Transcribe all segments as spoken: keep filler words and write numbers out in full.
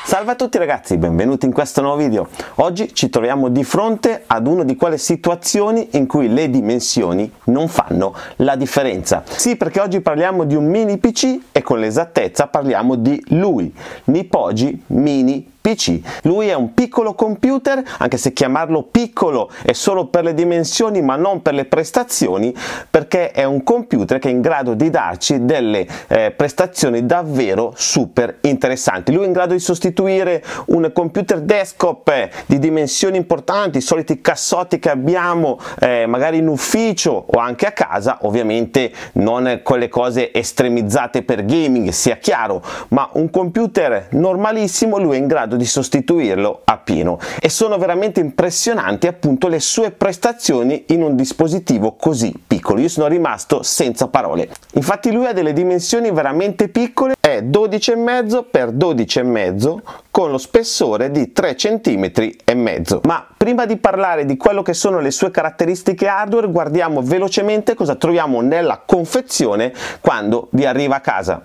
Salve a tutti ragazzi, benvenuti in questo nuovo video. Oggi ci troviamo di fronte ad una di quelle situazioni in cui le dimensioni non fanno la differenza. Sì, perché oggi parliamo di un mini P C e con l'esattezza parliamo di lui, Nipoji Mini P C. Lui è un piccolo computer, anche se chiamarlo piccolo è solo per le dimensioni ma non per le prestazioni, perché è un computer che è in grado di darci delle eh, prestazioni davvero super interessanti. Lui è in grado di sostituire un computer desktop eh, di dimensioni importanti, i soliti cassotti che abbiamo eh, magari in ufficio o anche a casa, ovviamente non quelle cose estremizzate per gaming, sia chiaro, ma un computer normalissimo lui è in grado di sostituirlo appieno, e sono veramente impressionanti appunto le sue prestazioni in un dispositivo così piccolo. Io sono rimasto senza parole. Infatti lui ha delle dimensioni veramente piccole, è dodici e mezzo per dodici e mezzo con lo spessore di tre centimetri e mezzo. Ma prima di parlare di quello che sono le sue caratteristiche hardware, guardiamo velocemente cosa troviamo nella confezione quando vi arriva a casa.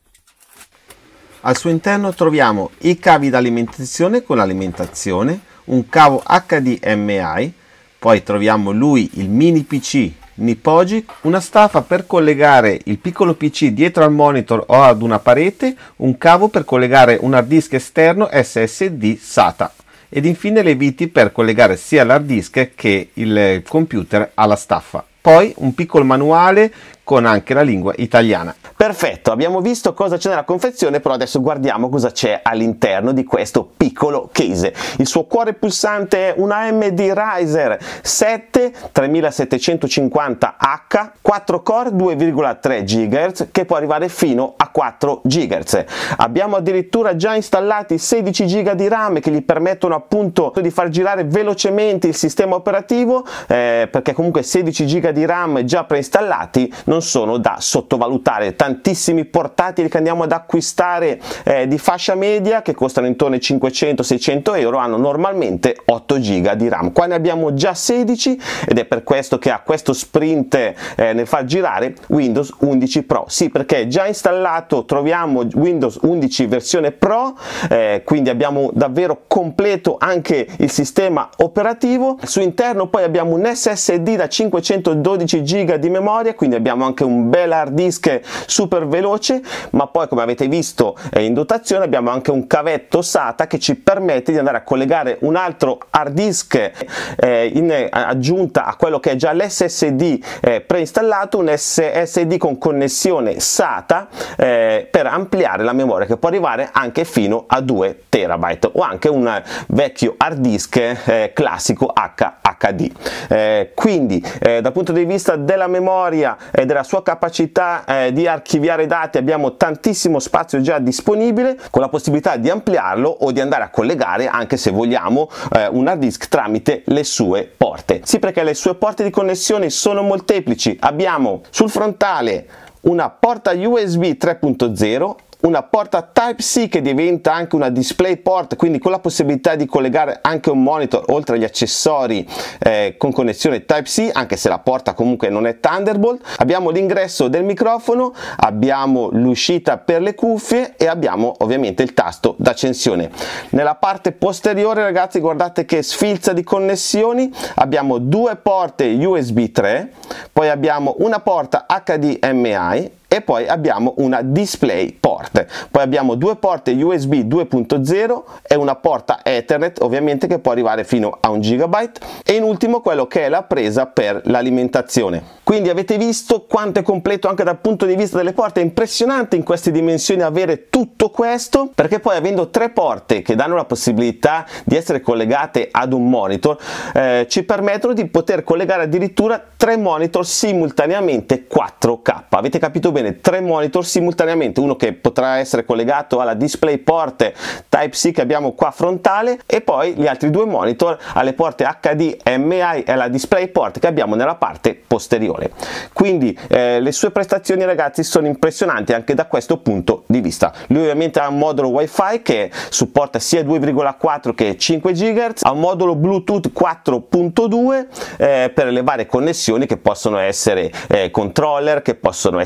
Al suo interno troviamo i cavi d'alimentazione con l'alimentazione, un cavo H D M I, poi troviamo lui il mini P C Nipoji, una staffa per collegare il piccolo P C dietro al monitor o ad una parete, un cavo per collegare un hard disk esterno S S D SATA ed infine le viti per collegare sia l'hard disk che il computer alla staffa. Poi un piccolo manuale con anche la lingua italiana. Perfetto, abbiamo visto cosa c'è nella confezione, però adesso guardiamo cosa c'è all'interno di questo piccolo case. Il suo cuore pulsante è una A M D Ryzen sette tremilasettecentocinquanta H, quattro core, due virgola tre gigahertz, che può arrivare fino a quattro gigahertz. Abbiamo addirittura già installati sedici giga di RAM che gli permettono appunto di far girare velocemente il sistema operativo, eh, perché comunque sedici giga di RAM già preinstallati non sono da sottovalutare. Tantissimi portatili che andiamo ad acquistare eh, di fascia media, che costano intorno ai cinquecento seicento euro, hanno normalmente otto giga di RAM. Qua ne abbiamo già sedici ed è per questo che ha questo sprint eh, nel far girare Windows undici Pro. Sì, perché già installato troviamo Windows undici versione Pro, eh, quindi abbiamo davvero completo anche il sistema operativo. Su interno poi abbiamo un S S D da cinquecentododici giga di memoria, quindi abbiamo anche un bel hard disk super veloce, ma poi come avete visto eh, in dotazione abbiamo anche un cavetto SATA che ci permette di andare a collegare un altro hard disk eh, in aggiunta a quello che è già l'S S D eh, preinstallato, un S S D con connessione SATA eh, per ampliare la memoria, che può arrivare anche fino a due terabyte, o anche un vecchio hard disk eh, classico H H D. Eh, quindi eh, dal punto di vista della memoria e della sua capacità eh, di archiviare dati abbiamo tantissimo spazio già disponibile, con la possibilità di ampliarlo o di andare a collegare, anche se vogliamo, eh, un hard disk tramite le sue porte. Sì, perché le sue porte di connessione sono molteplici. Abbiamo sul frontale una porta U S B tre punto zero, una porta Type C che diventa anche una DisplayPort, quindi con la possibilità di collegare anche un monitor oltre agli accessori eh, con connessione Type C, anche se la porta comunque non è Thunderbolt. Abbiamo l'ingresso del microfono, abbiamo l'uscita per le cuffie e abbiamo ovviamente il tasto d'accensione. Nella parte posteriore ragazzi guardate che sfilza di connessioni, abbiamo due porte U S B tre, poi abbiamo una porta H D M I e poi abbiamo una DisplayPort, poi abbiamo due porte U S B due punto zero e una porta Ethernet ovviamente che può arrivare fino a un gigabyte, e in ultimo quello che è la presa per l'alimentazione. Quindi avete visto quanto è completo anche dal punto di vista delle porte. È impressionante in queste dimensioni avere tutto questo, perché poi avendo tre porte che danno la possibilità di essere collegate ad un monitor eh, ci permettono di poter collegare addirittura tre monitor simultaneamente quattro K. Avete capito bene? Tre monitor simultaneamente, uno che potrà essere collegato alla DisplayPort Type C che abbiamo qua frontale, e poi gli altri due monitor alle porte H D M I e alla DisplayPort che abbiamo nella parte posteriore. Quindi eh, le sue prestazioni ragazzi sono impressionanti anche da questo punto di vista. Lui ovviamente ha un modulo Wi-Fi che supporta sia due virgola quattro che cinque gigahertz, ha un modulo Bluetooth quattro punto due eh, per le varie connessioni che possono essere eh, controller, che possono essere tastiere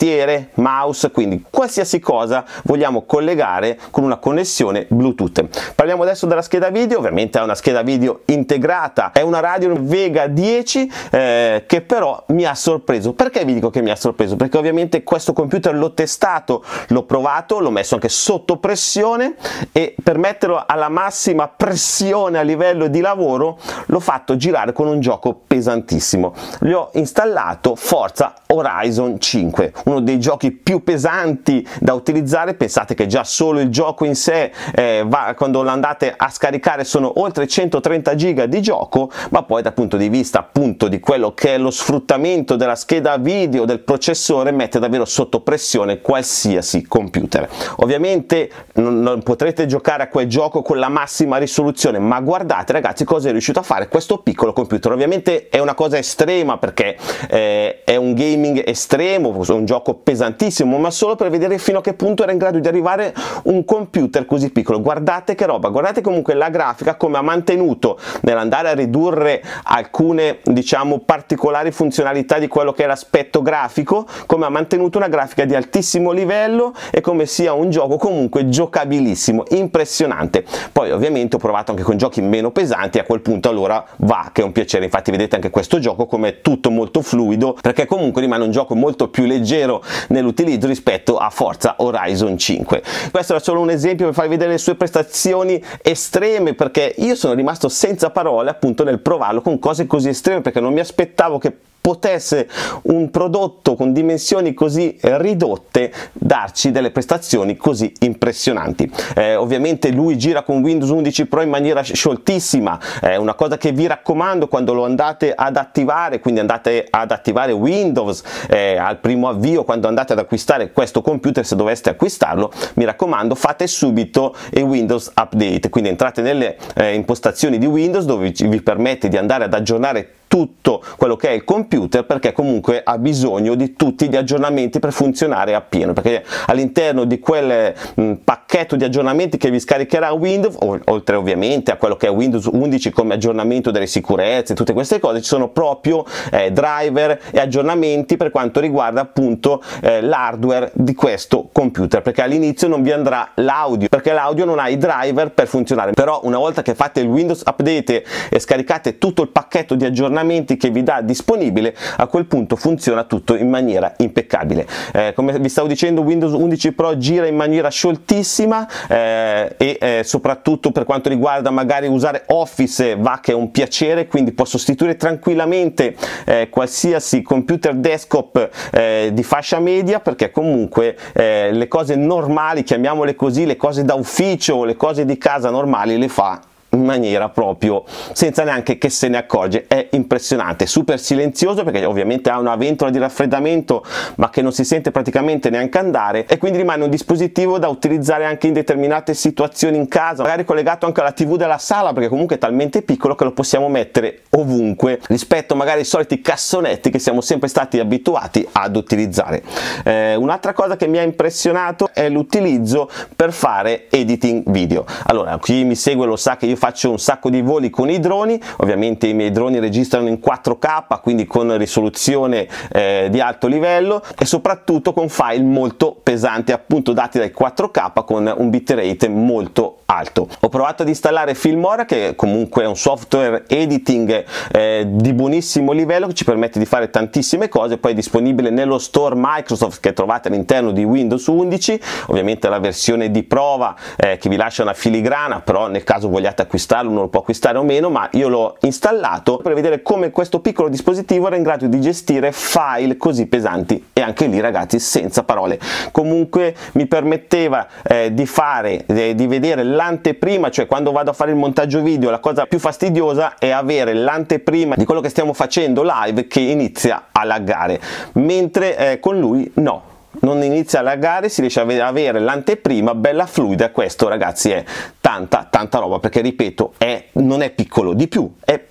tastiere, mouse, quindi qualsiasi cosa vogliamo collegare con una connessione Bluetooth. Parliamo adesso della scheda video. Ovviamente è una scheda video integrata, è una Radeon Vega dieci eh, che però mi ha sorpreso. Perché vi dico che mi ha sorpreso? Perché ovviamente questo computer l'ho testato, l'ho provato, l'ho messo anche sotto pressione e per metterlo alla massima pressione a livello di lavoro l'ho fatto girare con un gioco pesantissimo. Gli ho installato Forza Horizon cinque, uno dei giochi più pesanti da utilizzare. Pensate che già solo il gioco in sé eh, va, quando lo andate a scaricare sono oltre centotrenta giga di gioco, ma poi dal punto di vista appunto di quello che è lo sfruttamento della scheda video, del processore, mette davvero sotto pressione qualsiasi computer. Ovviamente non, non potrete giocare a quel gioco con la massima risoluzione, ma guardate ragazzi cosa è riuscito a fare questo piccolo computer. Ovviamente è una cosa estrema perché eh, è un gaming estremo, un gioco pesantissimo, ma solo per vedere fino a che punto era in grado di arrivare un computer così piccolo. Guardate che roba, guardate comunque la grafica come ha mantenuto nell'andare a ridurre alcune diciamo particolari funzionalità di quello che è l'aspetto grafico, come ha mantenuto una grafica di altissimo livello e come sia un gioco comunque giocabilissimo, impressionante. Poi ovviamente ho provato anche con giochi meno pesanti e a quel punto allora va che è un piacere. Infatti vedete anche questo gioco come è tutto molto fluido, perché comunque rimane un gioco molto più leggero nell'utilizzo rispetto a Forza Horizon cinque. Questo era solo un esempio per farvi vedere le sue prestazioni estreme, perché io sono rimasto senza parole appunto nel provarlo con cose così estreme, perché non mi aspettavo che potesse un prodotto con dimensioni così ridotte darci delle prestazioni così impressionanti. Eh, ovviamente lui gira con Windows undici Pro in maniera scioltissima, è eh, una cosa che vi raccomando quando lo andate ad attivare, quindi andate ad attivare Windows eh, al primo avvio, quando andate ad acquistare questo computer, se doveste acquistarlo, mi raccomando fate subito il Windows Update, quindi entrate nelle eh, impostazioni di Windows dove vi permette di andare ad aggiornare tutto quello che è il computer, perché comunque ha bisogno di tutti gli aggiornamenti per funzionare appieno, perché all'interno di quel mh, pacchetto di aggiornamenti che vi scaricherà Windows, oltre ovviamente a quello che è Windows undici come aggiornamento delle sicurezze, tutte queste cose, ci sono proprio eh, driver e aggiornamenti per quanto riguarda appunto eh, l'hardware di questo computer, perché all'inizio non vi andrà l'audio, perché l'audio non ha i driver per funzionare. Però una volta che fate il Windows Update e scaricate tutto il pacchetto di aggiornamenti che vi dà disponibile, a quel punto funziona tutto in maniera impeccabile. Eh, come vi stavo dicendo, Windows undici Pro gira in maniera scioltissima eh, e eh, soprattutto per quanto riguarda magari usare Office va che è un piacere, quindi può sostituire tranquillamente eh, qualsiasi computer desktop eh, di fascia media, perché comunque eh, le cose normali, chiamiamole così, le cose da ufficio, le cose di casa normali le fa in maniera proprio senza neanche che se ne accorge. È impressionante, super silenzioso perché ovviamente ha una ventola di raffreddamento ma che non si sente praticamente neanche andare, e quindi rimane un dispositivo da utilizzare anche in determinate situazioni in casa, magari collegato anche alla tivù della sala, perché comunque è talmente piccolo che lo possiamo mettere ovunque rispetto magari ai soliti cassonetti che siamo sempre stati abituati ad utilizzare. Eh, un'altra cosa che mi ha impressionato è l'utilizzo per fare editing video. Allora, chi mi segue lo sa che io faccio un sacco di voli con i droni, ovviamente i miei droni registrano in quattro K, quindi con risoluzione eh, di alto livello e soprattutto con file molto pesanti, appunto dati dai quattro K con un bitrate molto alto. Ho provato ad installare Filmora, che comunque è un software editing eh, di buonissimo livello che ci permette di fare tantissime cose, poi è disponibile nello store Microsoft che trovate all'interno di Windows undici, ovviamente la versione di prova eh, che vi lascia una filigrana, però nel caso vogliate acquistarlo uno lo può acquistare o meno, ma io l'ho installato per vedere come questo piccolo dispositivo era in grado di gestire file così pesanti, e anche lì ragazzi senza parole. Comunque mi permetteva eh, di fare eh, di vedere l'anteprima, cioè quando vado a fare il montaggio video la cosa più fastidiosa è avere l'anteprima di quello che stiamo facendo live che inizia a laggare, mentre eh, con lui no, non inizia a laggare, si riesce a avere l'anteprima bella fluida. Questo ragazzi è tanta tanta roba, perché ripeto è, non è piccolo, di più è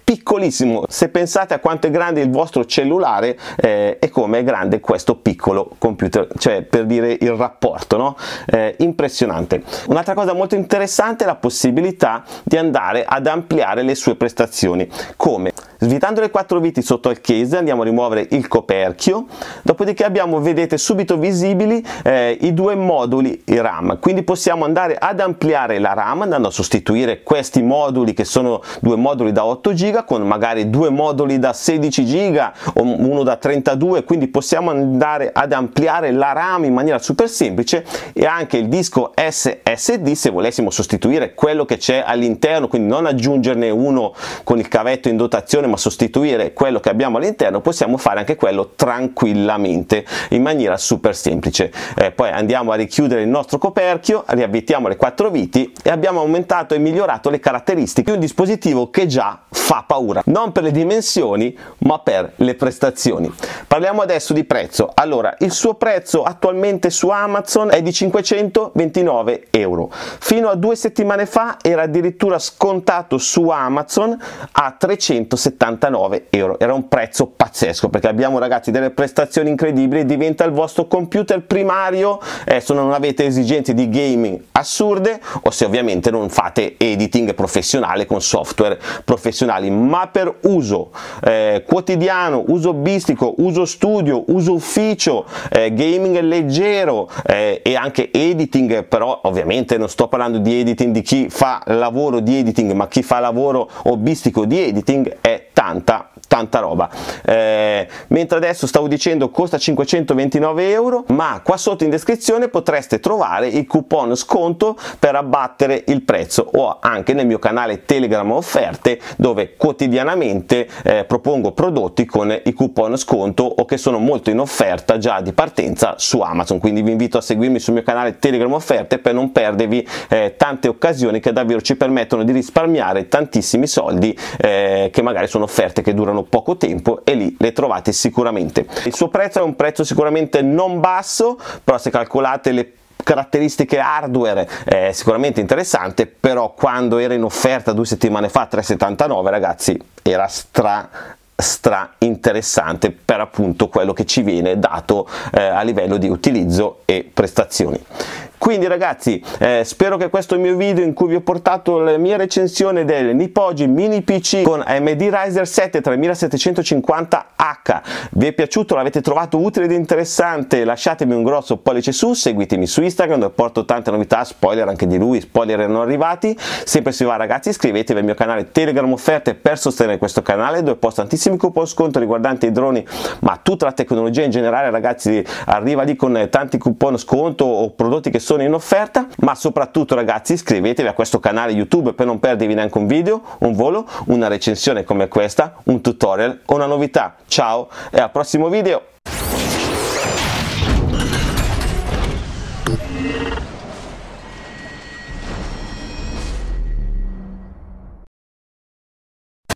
piccolissimo. Se pensate a quanto è grande il vostro cellulare eh, e come è grande questo piccolo computer, cioè per dire il rapporto, no? Eh, impressionante. Un'altra cosa molto interessante è la possibilità di andare ad ampliare le sue prestazioni. Come? Svitando le quattro viti sotto al case andiamo a rimuovere il coperchio, dopodiché abbiamo, vedete subito visibili eh, i due moduli RAM, quindi possiamo andare ad ampliare la RAM andando a sostituire questi moduli che sono due moduli da otto giga con magari due moduli da sedici giga o uno da trentadue, quindi possiamo andare ad ampliare la RAM in maniera super semplice, e anche il disco S S D se volessimo sostituire quello che c'è all'interno, quindi non aggiungerne uno con il cavetto in dotazione ma sostituire quello che abbiamo all'interno, possiamo fare anche quello tranquillamente in maniera super semplice. Eh, poi andiamo a richiudere il nostro coperchio, riavvitiamo le quattro viti e abbiamo aumentato e migliorato le caratteristiche di un dispositivo che già fa paura, non per le dimensioni ma per le prestazioni. Parliamo adesso di prezzo. Allora, il suo prezzo attualmente su Amazon è di cinquecentoventinove euro, fino a due settimane fa era addirittura scontato su Amazon a trecentosettantanove euro. Era un prezzo pazzesco perché abbiamo, ragazzi, delle prestazioni incredibili, diventa il vostro computer primario eh, se non avete esigenze di gaming assurde o se ovviamente non fate editing professionale con software professionali, ma per uso eh, quotidiano, uso hobbistico, uso studio, uso ufficio, eh, gaming leggero eh, e anche editing, però ovviamente non sto parlando di editing di chi fa lavoro di editing, ma chi fa lavoro hobbistico di editing, è tanta tanta roba. Eh, mentre adesso stavo dicendo costa cinquecentoventinove euro, ma qua sotto in descrizione potreste trovare il coupon sconto per abbattere il prezzo, o anche nel mio canale Telegram offerte dove quotidianamente eh, propongo prodotti con i coupon sconto o che sono molto in offerta già di partenza su Amazon, quindi vi invito a seguirmi sul mio canale Telegram offerte per non perdervi eh, tante occasioni che davvero ci permettono di risparmiare tantissimi soldi eh, che magari sono offerte che durano poco tempo, e lì le trovate sicuramente. Il suo prezzo è un prezzo sicuramente non basso, però se calcolate le caratteristiche hardware è sicuramente interessante, però quando era in offerta due settimane fa a tre virgola settantanove, ragazzi, era stra stra interessante per appunto quello che ci viene dato eh, a livello di utilizzo e prestazioni. Quindi ragazzi, eh, spero che questo mio video in cui vi ho portato la mia recensione del Nipoji mini P C con A M D Ryzen sette tremilasettecentocinquanta H vi è piaciuto, l'avete trovato utile ed interessante. Lasciatemi un grosso pollice su, seguitemi su Instagram dove porto tante novità, spoiler anche di lui, spoiler erano arrivati. Sempre se vi va, ragazzi, iscrivetevi al mio canale Telegram offerte per sostenere questo canale dove posto tantissimi coupon sconto riguardanti i droni, ma tutta la tecnologia in generale, ragazzi, arriva lì con tanti coupon sconto o prodotti che sono sono in offerta. Ma soprattutto, ragazzi, iscrivetevi a questo canale YouTube per non perdervi neanche un video, un volo, una recensione come questa, un tutorial o una novità. Ciao e al prossimo video.